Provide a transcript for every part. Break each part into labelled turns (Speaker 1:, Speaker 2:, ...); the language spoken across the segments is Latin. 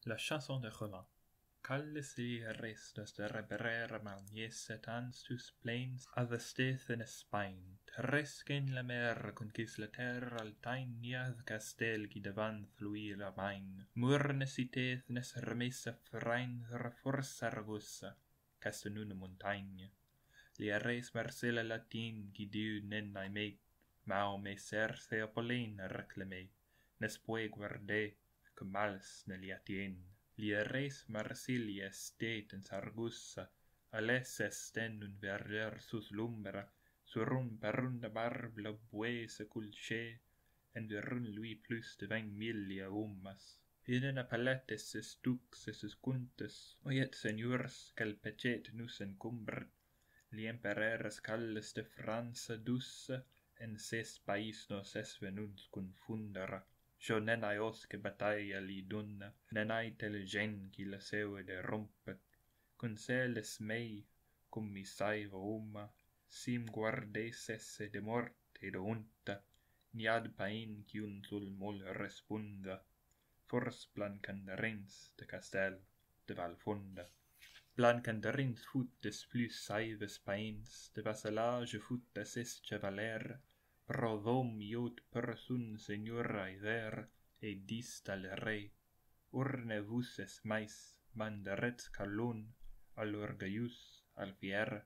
Speaker 1: La chanson de Roland. Calles restos de reberer manies et anstus plains ad esteth in Espagne. Terresquen la mer conquis la terra altain niad castel qui devant fluir la main. Murneciteth nes remesa frein reforce argussa, castanuna montagne. Lia res Marcella latin qui diu nen aimé, mao me Cerce Apolline reclamé, nes pue guardé, que mals ne li atien. Lia res Marsilia estet in Sargussa, ales esten un verdeur sus lumbra, sur un perun de barbe la bue se culché, en verun lui plus de 20.000 ummas. Iden a paletes es dux es cuntes, oiet seniors quel pecet nus encumbrat, li empereres calles de França dusse, en ses pais nos es venuns confundera. Jo nenai os que battaglia li dunna, nenai tele gen qui la seue derumpet. Conceles mei, cum mi saiva uma, sim guardesesse de morte de unta, ni ad pain qui un sul mol respunda, fors Blancanderins de Castel de Valfunda. Blancanderins fut des plus saives pains, de vassalage fut des es chevalier, pro dom iot person seniora ider, et distal rei, urne vus es mais, mandarets calun, al orgaius, al fier,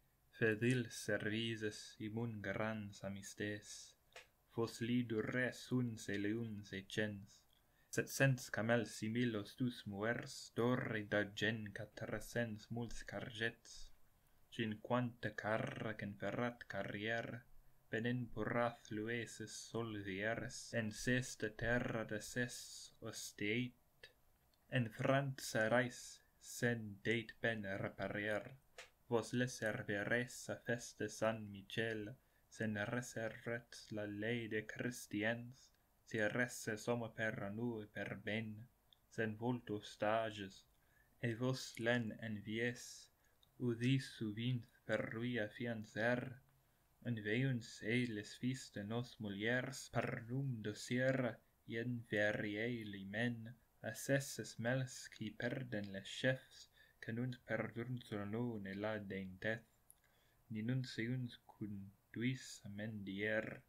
Speaker 1: fedil servises imun grans amistes, vos lidur res uns e leuns e cens, 700 camels similos dus muers, dorre d'argent 400 muls cargets, 50 carra qu'enferrat carrière, venen porrath lueses solvieres, en sesta terra de ses osteit, en França rais, sen deit ben reparier, vos les servires a feste San Michel, sen reserret la lei de Christians, si resse somme per nu per ben, sen volto stages, et vos len envies, udis suvint per lui afiancer, en veuns les fils de nos muliers per num de sierra, i en verrier li men, a sesses mels qui perden les chefs, que nuns perdun sur nu ne la deinteth, ni nuns euns conduis a mendier.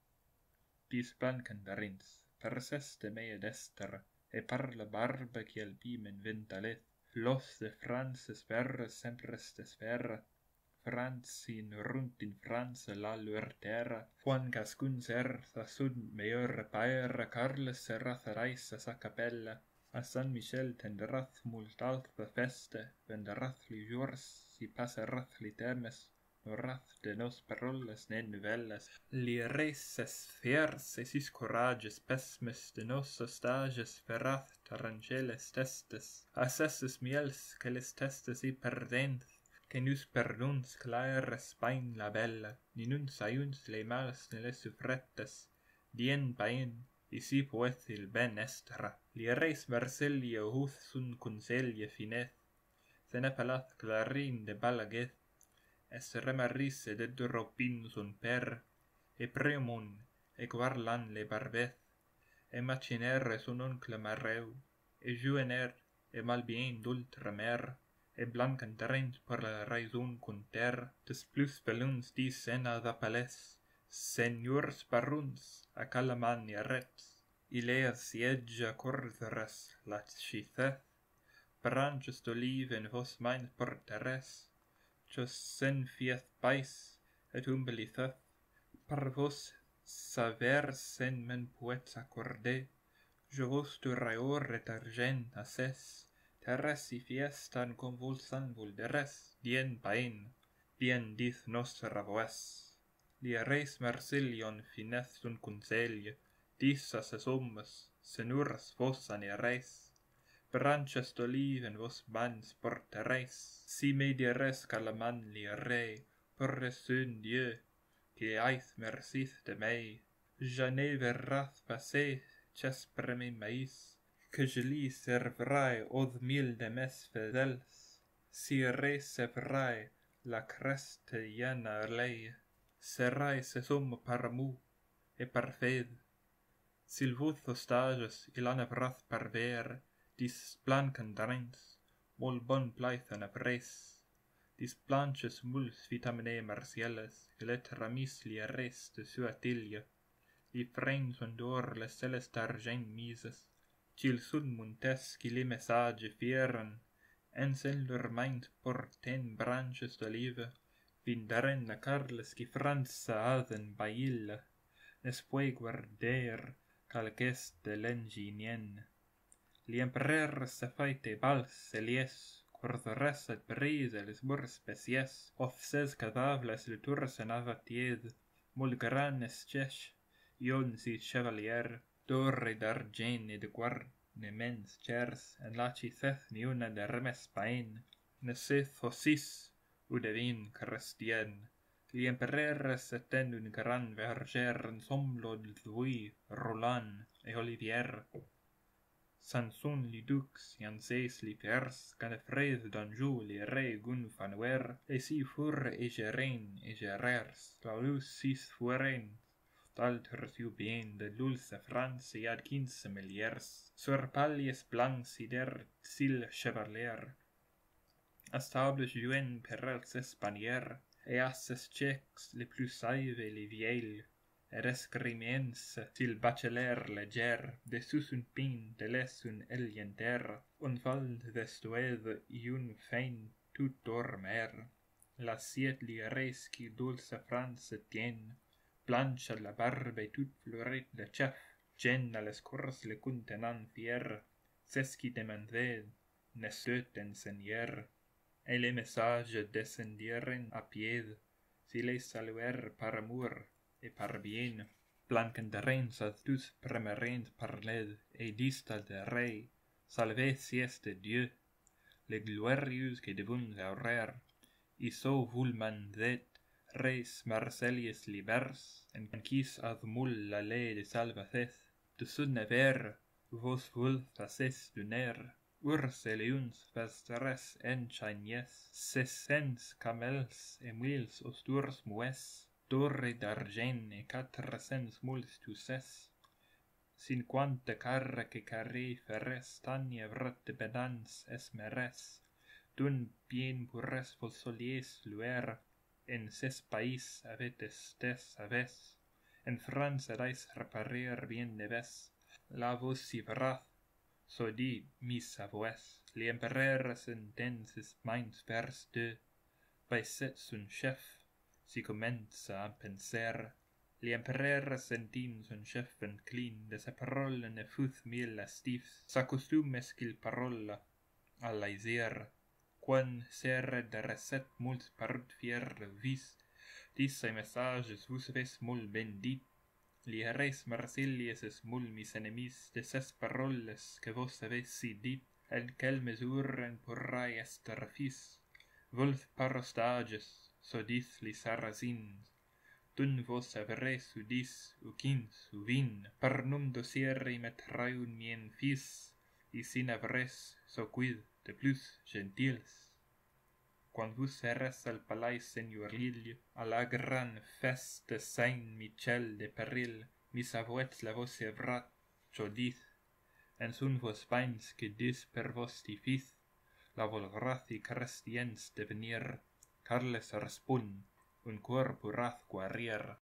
Speaker 1: Dis Blancanderins, per seste mea destra, et par la barba qui al pim inventaleth, los de Frances verres sempres desferra, Francin runt in França la luer terra, quan cascun sertha sun meior paera, Carles serrath rais a sa capella, a San Michel tenderath mult alta feste, venderath li jours, si passerath li temes, norath de nos parolas ne novelles, li res es fiers e sis corages pesmes de nos stages ferath taranceles testes, a sesses miels que les testes i perdent, que nus perduns clare Spain la bella, ni nuns aiuns le mals ne les sufrettes, dien pain, i si poeth il ben estra. Li res Marsilia huth sun conselje fineth, sen appelath clarin de Balagueth, es remarise de dropin sun per, e Priamon, e Guarlan le barbeth, e Machinere son oncle Mareu, e Juener, e Malbien d'ultra mer, e Blancanderins per la raison conter, des plus veluns dis en ad appales, seniors baruns, a Calamania reps, ileas sieggia corderes la chitheth, branches d'olive en vos main porteres, chos sen fieth pais, et umbelitheth, par vos saver sen men poets accordé, je vos dureor et argent asses, terres i fiestan convulsan vulderes, dien pain, bien dith nostra voes. Li res Marsilion fineth sun conselje, dissas es hommes, senurs vos anireis, branches d'olive en vos mans portereis, si me dires Calaman li rei, per un Dieu, qui aith mercith de mei, jamais verrath passer chespre me maïs, que je li servirai od 1000 de mes fidèles, si recevrai la creste llena lei, serai ses homme par amour et par fede. S'il vos ostages il en avrath par ver, dis blancan drens, mol bon plaithan apres, dis blanches muls vitamine marciales, letra misli res de suatilia, li frens ondor les celest argent mises, cil sun muntes qui li message fieran, ens en lor mind porten branches d'olive, vindaren la carles qui franza aden bailla, nes puei guarder calques de l'enginien. Li emperer se faite vals elies, quordores et brise les murs species, of ses cadables le tours en avatied, mol gran esches, ion si chevalier, dorre d'argent et de guarnements chers, en laci theth ni una de remes pain, ne seth osis, ou devin crestien. Li emperer se ten un gran verger ensemble de Louis, Roland et Olivier. Sanson li dux, Janses li pers, Ganefred d'Anjou li rei Gunfanwer, et si fur Egeren et Gerers, Claus sis fueren, d'alters iu bien de dulce France et ad 15 meliers, sur palies blancs sider sil chevalier, astable juen per els espanier, et asses tchèques les plus saives et les vieilles, et escrimiens sil bachelaire leger, de sus un pin de les un elienter, un val d'estued y un fein tout dormer, la siet li res qui dulce France tienne, blanche la barbe tout fleurit de chef, gen à les cours le contenant fier, c'est qui demandait, ne seut enseigneur, et les messages descendieren à pied, si les saluèrent par amour, et par bien, Blancandrens à tous premerent parled, et disent de rei, salvé sies de Dieu, les glorieux qui devons aurer, y so vulmandet, res Marcelius libers, en quis ad mul la ley de salvatez, de son haver, vos vult faces doner, urseliuns vestres enchaignes, 600 camels et 1000 osturs mues, dorre d'argent et 400 muls tusses, 50 carre que carré ferres tanievrat de pedans esmeres, d'un bien pures vos solies luer, en ses pays avetes des aves, en France dais reparer bien neves, la vos si vrath, so di mis avoes, li emperer sentences mains vers deux, by set son chef, si commença a penser, li emperer sentin son chef en clin, de sa parole ne futh mil astifs, sa costume est qu'il parole à laisir, quan serre de recette molt parut fier vis, dis ses messages vous ves molt ben dit, li res Marcelius es mul mis enemis de ses paroles que vos avez si dit, en quelle mesure en pourrai ester fils, volt parostages, so dis li sarrasins, dun vos averes ou 10 ou 15 ou 20, per num dosiere metrai un mien fils, y sin averes so quid de plus gentils. Quand vous serez al palais seigneuril, à la grande feste de Saint-Michel de Peril, mis avouets la vos evrat, jodith, en son vos bains que dis per vos tifith, la volgrath y crestiens devenir, car les respon, un cor purat guerrier.